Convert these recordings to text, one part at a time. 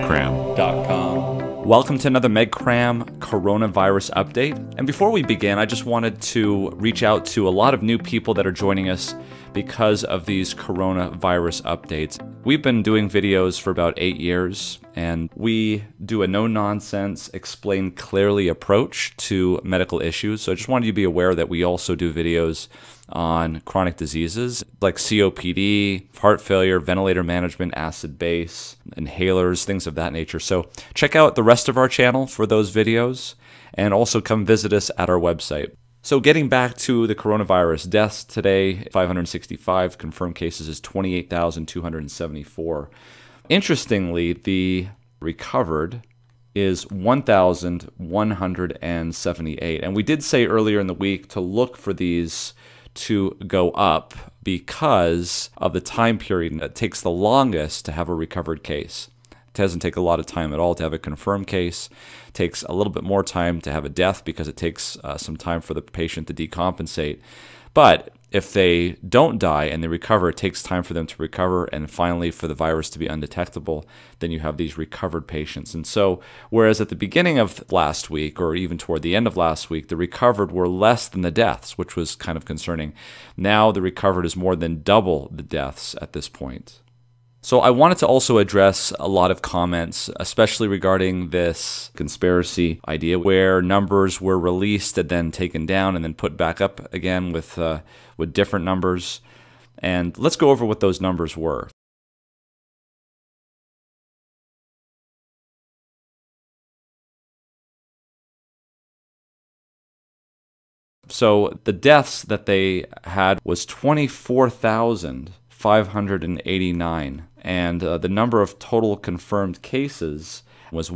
medcram.com. Welcome to another MedCram coronavirus update. And before we begin, I just wanted to reach out to a lot of new people that are joining us because of these coronavirus updates. We've been doing videos for about 8 years, and we do a no-nonsense, explain clearly approach to medical issues. So I just wanted you to be aware that we also do videos on chronic diseases like COPD, heart failure, ventilator management, acid base, inhalers, things of that nature. So check out the rest of our channel for those videos, and also come visit us at our website. So getting back to the coronavirus, deaths today, 565, confirmed cases is 28,274. Interestingly, the recovered is 1,178. And we did say earlier in the week to look for these to go up because of the time period that takes the longest to have a recovered case. It doesn't take a lot of time at all to have a confirmed case. It takes a little bit more time to have a death because it takes some time for the patient to decompensate. But if they don't die and they recover, it takes time for them to recover and finally for the virus to be undetectable. Then you have these recovered patients. And so, whereas at the beginning of last week or even toward the end of last week, the recovered were less than the deaths, which was kind of concerning. Now the recovered is more than double the deaths at this point. So I wanted to also address a lot of comments, especially regarding this conspiracy idea where numbers were released and then taken down and then put back up again with different numbers. And let's go over what those numbers were. So the deaths that they had was 24,589. And the number of total confirmed cases was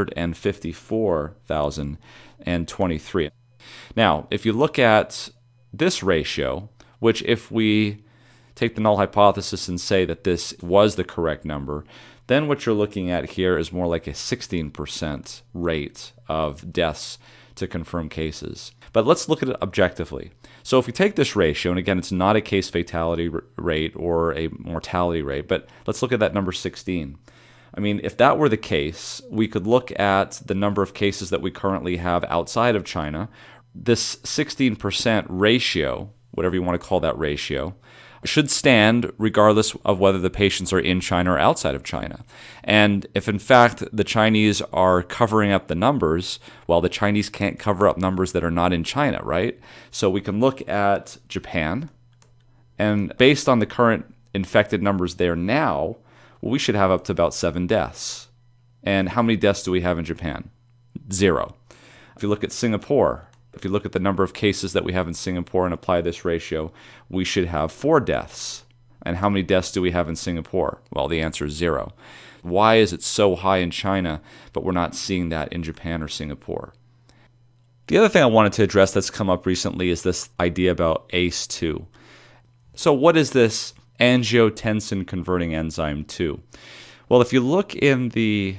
154,023. Now, if you look at this ratio, which if we take the null hypothesis and say that this was the correct number, then what you're looking at here is more like a 16% rate of deaths to confirmed cases. But let's look at it objectively. So if we take this ratio, and again, it's not a case fatality rate or a mortality rate, but let's look at that number 16. I mean, if that were the case, we could look at the number of cases that we currently have outside of China. This 16% ratio, whatever you want to call that ratio, should stand regardless of whether the patients are in China or outside of China. And if in fact the Chinese are covering up the numbers, well, the Chinese can't cover up numbers that are not in China, right? So we can look at Japan, and based on the current infected numbers there now, well, we should have up to about 7 deaths. And how many deaths do we have in Japan? 0. If you look at Singapore, if you look at the number of cases that we have in Singapore and apply this ratio, we should have 4 deaths. And how many deaths do we have in Singapore? Well, the answer is 0. Why is it so high in China, but we're not seeing that in Japan or Singapore? The other thing I wanted to address that's come up recently is this idea about ACE2. So what is this angiotensin converting enzyme 2? Well, if you look in the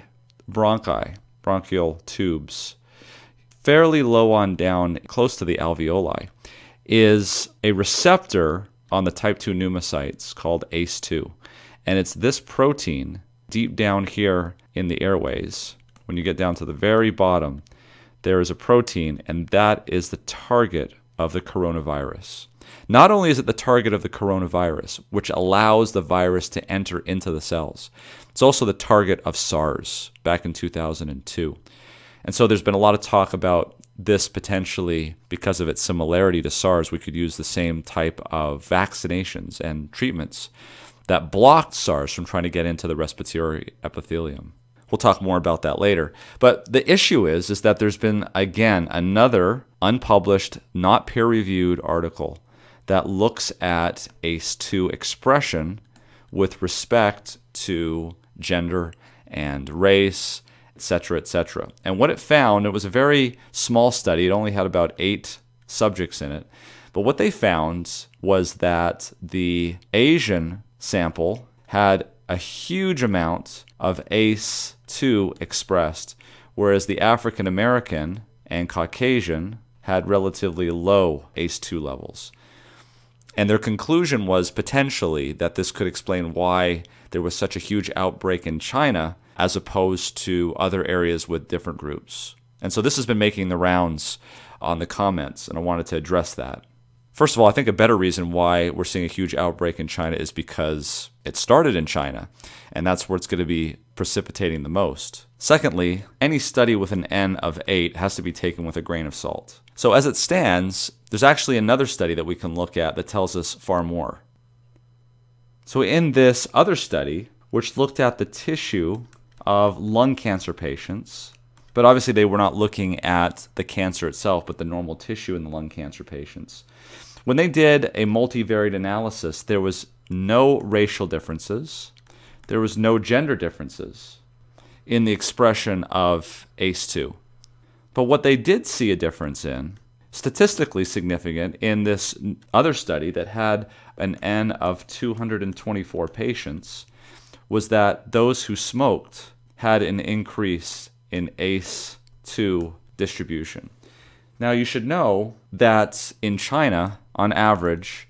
bronchial tubes, fairly low on down, close to the alveoli, is a receptor on the type 2 pneumocytes called ACE2. And it's this protein deep down here in the airways. When you get down to the very bottom, there is a protein, and that is the target of the coronavirus. Not only is it the target of the coronavirus, which allows the virus to enter into the cells, it's also the target of SARS back in 2002. And so there's been a lot of talk about this potentially, because of its similarity to SARS, we could use the same type of vaccinations and treatments that blocked SARS from trying to get into the respiratory epithelium. We'll talk more about that later. But the issue is that there's been, again, another unpublished, not peer-reviewed article that looks at ACE2 expression with respect to gender and race, etc., etc. And what it found, it was a very small study. It only had about 8 subjects in it. But what they found was that the Asian sample had a huge amount of ACE2 expressed, whereas the African American and Caucasian had relatively low ACE2 levels. And their conclusion was potentially that this could explain why there was such a huge outbreak in China as opposed to other areas with different groups. And so this has been making the rounds on the comments, and I wanted to address that. First of all, I think a better reason why we're seeing a huge outbreak in China is because it started in China, and that's where it's going to be precipitating the most. Secondly, any study with an N of 8 has to be taken with a grain of salt. So as it stands, there's actually another study that we can look at that tells us far more. So in this other study, which looked at the tissue of lung cancer patients, but obviously they were not looking at the cancer itself, but the normal tissue in the lung cancer patients. When they did a multivariate analysis, there was no racial differences, there was no gender differences in the expression of ACE2. But what they did see a difference in, statistically significant in this other study that had an N of 224 patients, was that those who smoked had an increase in ACE2 distribution. Now you should know that in China, on average,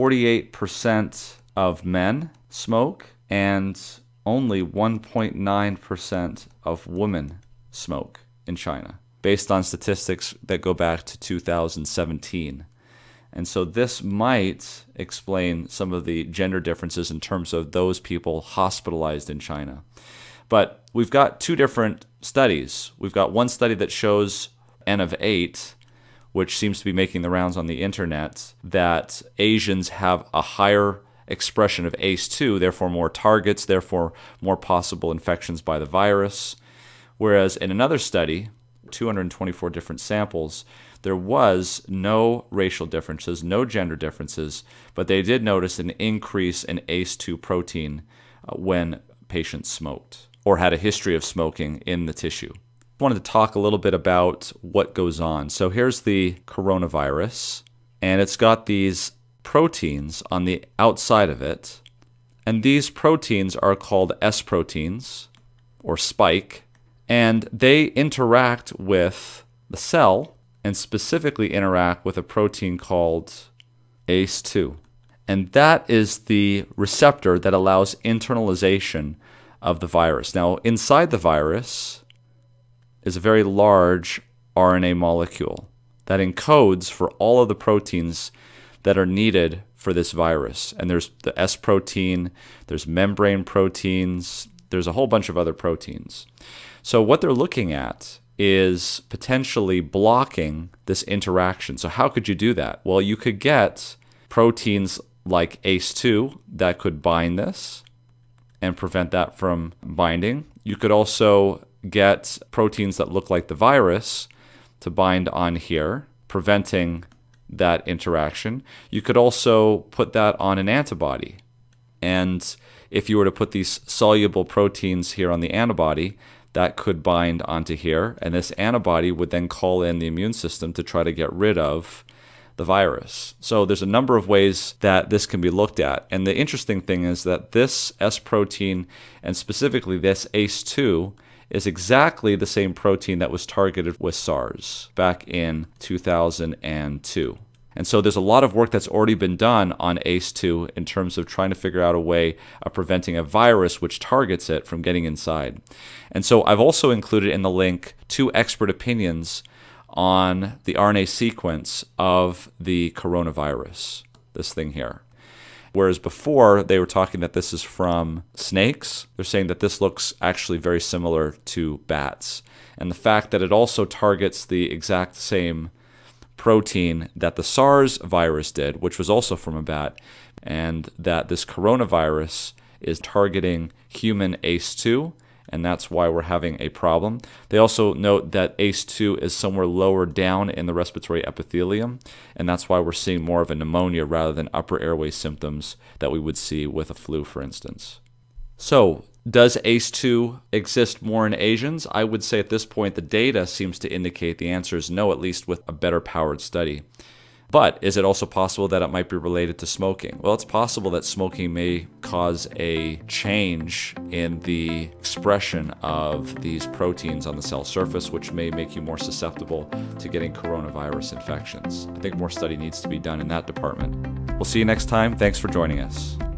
48% of men smoke and only 1.9% of women smoke in China, based on statistics that go back to 2017. And so this might explain some of the gender differences in terms of those people hospitalized in China. But we've got two different studies. We've got one study that shows N of 8, which seems to be making the rounds on the internet, that Asians have a higher expression of ACE2, therefore more targets, therefore more possible infections by the virus. Whereas in another study, 224 different samples, there was no racial differences, no gender differences, but they did notice an increase in ACE2 protein when patients smoked or had a history of smoking in the tissue. I wanted to talk a little bit about what goes on. So here's the coronavirus, and it's got these proteins on the outside of it, and these proteins are called S proteins, or spike, and they interact with the cell and specifically interact with a protein called ACE2. And that is the receptor that allows internalization of the virus. Now, inside the virus is a very large RNA molecule that encodes for all of the proteins that are needed for this virus. And there's the S protein, there's membrane proteins, there's a whole bunch of other proteins. So what they're looking at is potentially blocking this interaction. So how could you do that? Well, you could get proteins like ACE2 that could bind this and prevent that from binding. You could also get proteins that look like the virus to bind on here, preventing that interaction. You could also put that on an antibody. And if you were to put these soluble proteins here on the antibody, that could bind onto here, and this antibody would then call in the immune system to try to get rid of the virus. So there's a number of ways that this can be looked at. And the interesting thing is that this S protein, and specifically this ACE2, is exactly the same protein that was targeted with SARS back in 2002. And so there's a lot of work that's already been done on ACE2 in terms of trying to figure out a way of preventing a virus which targets it from getting inside. And so I've also included in the link 2 expert opinions on the RNA sequence of the coronavirus, this thing here. Whereas before they were talking that this is from snakes, they're saying that this looks actually very similar to bats. And the fact that it also targets the exact same protein that the SARS virus did, which was also from a bat, and that this coronavirus is targeting human ACE2, and that's why we're having a problem. They also note that ACE2 is somewhere lower down in the respiratory epithelium, and that's why we're seeing more of a pneumonia rather than upper airway symptoms that we would see with a flu, for instance. So, does ACE2 exist more in Asians? I would say at this point the data seems to indicate the answer is no, at least with a better powered study. But is it also possible that it might be related to smoking? Well, it's possible that smoking may cause a change in the expression of these proteins on the cell surface, which may make you more susceptible to getting coronavirus infections. I think more study needs to be done in that department. We'll see you next time. Thanks for joining us.